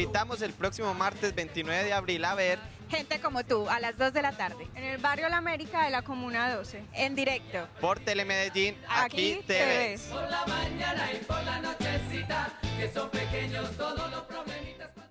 invitamos el próximo martes 29 de abril a ver Gente como tú, a las 2 de la tarde. En el barrio La América de la Comuna 12. En directo. por Telemedellín, Aquí aquí te te ves. ves.